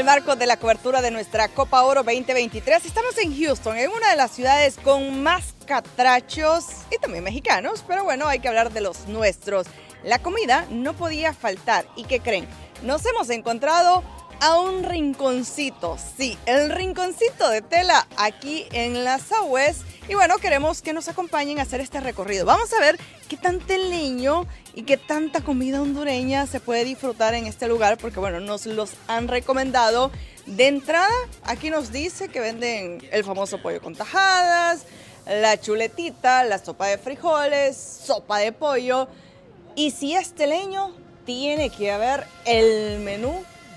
el marco de la cobertura de nuestra Copa Oro 2023. Estamos en Houston, en una de las ciudades con más catrachos y también mexicanos, pero bueno, hay que hablar de los nuestros. La comida no podía faltar. ¿Y qué creen? Nos hemos encontrado a un rinconcito, sí, el rinconcito de Tela aquí en la Southwest. Y bueno, queremos que nos acompañen a hacer este recorrido. Vamos a ver qué tan teleño y qué tanta comida hondureña se puede disfrutar en este lugar, porque bueno, nos los han recomendado. De entrada, aquí nos dice que venden el famoso pollo con tajadas, la chuletita, la sopa de frijoles, sopa de pollo. Y si es teleño, tiene que haber el menú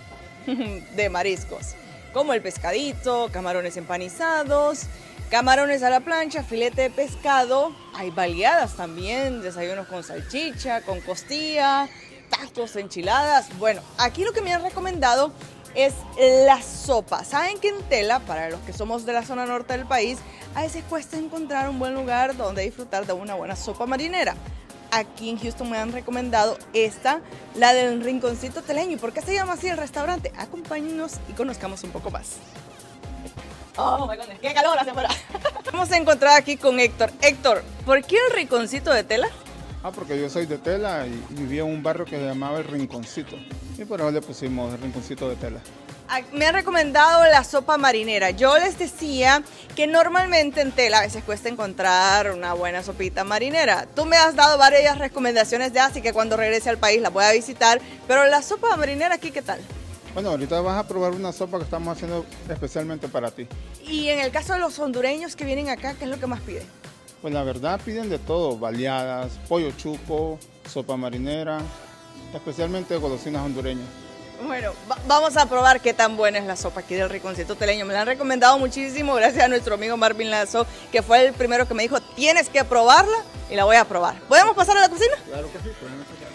de mariscos, como el pescadito, camarones empanizados, camarones a la plancha, filete de pescado, hay baleadas también, desayunos con salchicha, con costilla, tacos, enchiladas. Bueno, aquí lo que me han recomendado es la sopa. Saben que en Tela, para los que somos de la zona norte del país, a veces cuesta encontrar un buen lugar donde disfrutar de una buena sopa marinera. Aquí en Houston me han recomendado esta, la del rinconcito teleño. ¿Y por qué se llama así el restaurante? Acompáñenos y conozcamos un poco más. Oh my goodness, qué calor hace afuera. Vamos a encontrar aquí con Héctor. Héctor, ¿por qué el rinconcito de Tela? Porque yo soy de Tela y vivía en un barrio que se llamaba El Rinconcito. Y por eso le pusimos El Rinconcito de Tela. Me han recomendado la sopa marinera. Yo les decía que normalmente en Tela a veces cuesta encontrar una buena sopita marinera. Tú me has dado varias recomendaciones ya, así que cuando regrese al país la voy a visitar. Pero la sopa marinera aquí, ¿qué tal? Bueno, ahorita vas a probar una sopa que estamos haciendo especialmente para ti. Y en el caso de los hondureños que vienen acá, ¿qué es lo que más piden? Pues la verdad piden de todo, baleadas, pollo chuco, sopa marinera, especialmente golosinas hondureñas. Bueno, vamos a probar qué tan buena es la sopa aquí del rinconcito teleño. Me la han recomendado muchísimo gracias a nuestro amigo Marvin Lazo, que fue el primero que me dijo, tienes que probarla, y la voy a probar. ¿Podemos pasar a la cocina? Claro que sí, podemos pasar.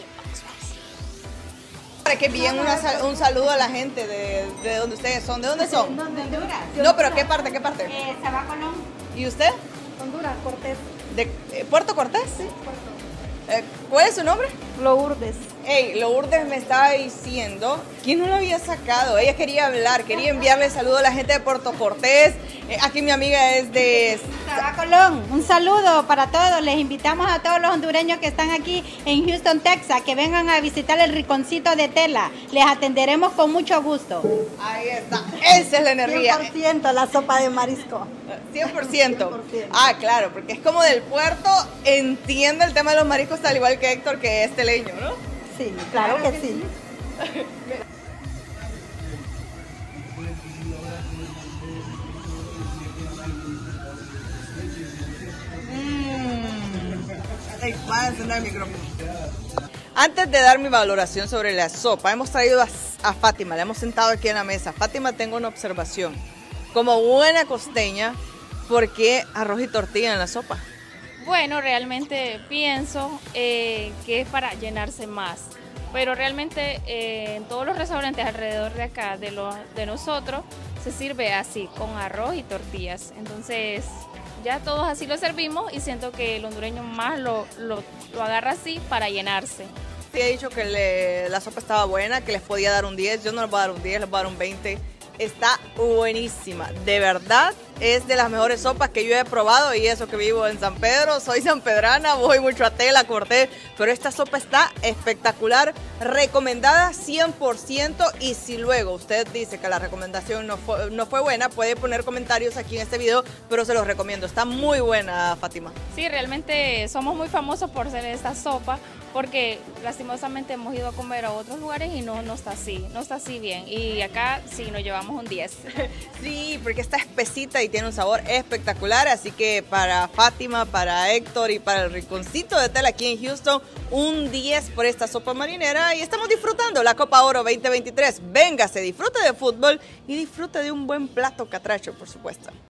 Para que envíen un saludo a la gente de donde ustedes son. ¿De dónde son? De Honduras. No, pero ¿qué parte? ¿Qué parte? Sabá Colón. ¿Y usted? Honduras, Cortés. ¿De Puerto Cortés? Sí, Puerto. ¿Cuál es su nombre? Lourdes. Hey, Lourdes me estaba diciendo que no lo había sacado. Ella quería hablar, quería enviarle saludo a la gente de Puerto Cortés. Aquí mi amiga es de Sabá Colón. Un saludo para todos. Les invitamos a todos los hondureños que están aquí en Houston, Texas, que vengan a visitar el rinconcito de Tela. Les atenderemos con mucho gusto. Ahí está, esa es la energía. 100% la sopa de marisco. 100%. Ah, claro, porque es como del puerto, entiende el tema de los mariscos al igual que Héctor, que es teleño, ¿no? Sí, claro que sí. Antes de dar mi valoración sobre la sopa, hemos traído a Fátima, la hemos sentado aquí en la mesa. Fátima, tengo una observación. Como buena costeña, ¿por qué arroz y tortilla en la sopa? Bueno, realmente pienso que es para llenarse más, pero realmente en todos los restaurantes alrededor de acá, de nosotros, se sirve así, con arroz y tortillas. Entonces ya todos así lo servimos y siento que el hondureño más lo agarra así para llenarse. Sí, he dicho que la sopa estaba buena, que les podía dar un 10, yo no les voy a dar un 10, les voy a dar un 20. Está buenísima, de verdad es de las mejores sopas que yo he probado, y eso que vivo en San Pedro, soy sanpedrana, voy mucho a Tela, Cortés, pero esta sopa está espectacular, recomendada 100%. Y si luego usted dice que la recomendación no fue buena, puede poner comentarios aquí en este video, pero se los recomiendo, está muy buena, Fátima. Sí, realmente somos muy famosos por hacer esta sopa, porque lastimosamente hemos ido a comer a otros lugares y no está así bien, y acá sí nos llevamos un 10. Sí, porque está espesita y tiene un sabor espectacular, así que para Fátima, para Héctor y para el rinconcito de Tela aquí en Houston, un 10 por esta sopa marinera. Y estamos disfrutando la Copa Oro 2023. Véngase, disfrute de fútbol y disfrute de un buen plato catracho, por supuesto.